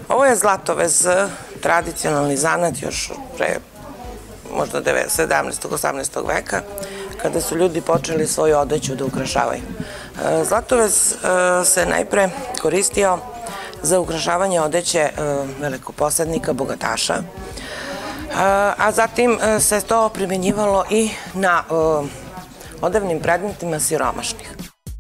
Ovo je zlatovez, tradicionalni zanat još pre možda 17. 18. veka, kada su ljudi počeli svoju odeću da ukrašavaju. Zlatovez se najpre koristio za ukrašavanje odeće velikoposednika, bogataša, a zatim se to primjenjivalo i na odevnim predmetima siromašnih.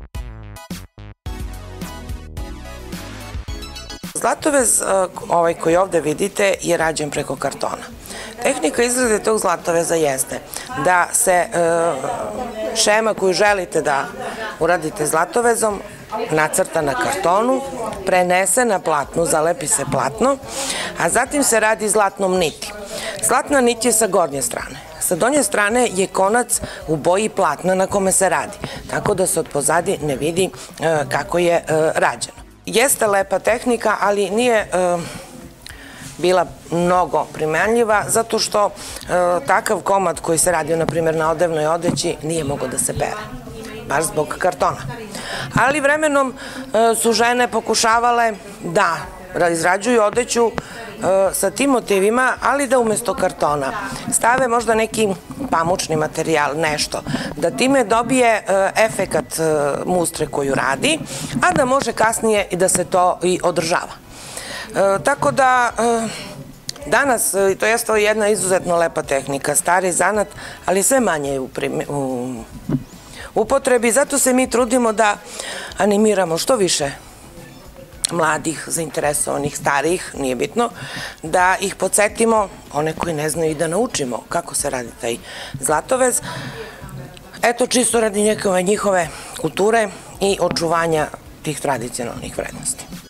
Zlatovez, ovaj koji ovde vidite, je rađen preko kartona. Tehnika izrade tog zlatoveza jeste da se šema koju želite da uradite zlatovezom nacrta na kartonu, prenese na platnu, zalepi se platno, a zatim se radi zlatnom niti. Zlatna nit je sa gornje strane. Sa donje strane je konac u boji platna na kome se radi, tako da se od pozadi ne vidi kako je rađeno. Jeste lepa tehnika, ali nije bila mnogo primenljiva, zato što takav komad koji se radio, na primjer, na odevnoj odeći, nije mogao da se pere, baš zbog kartona. Ali vremenom su žene pokušavale da izrađuju odeću sa tim motivima, ali da umesto kartona stave možda neki pamučni materijal, nešto, da time dobije efekat mustre koju radi, a da može kasnije i da se to i održava. Tako da danas, to jeste jedna izuzetno lepa tehnika, stari zanat, ali sve manje je u upotrebi, zato se mi trudimo da animiramo što više mladih, zainteresovanih, starijih, nije bitno, da ih podsjetimo, one koji ne znaju, i da naučimo kako se radi taj zlatovez. Eto, čisto radi njihove kulture i očuvanja tih tradicionalnih vrednosti.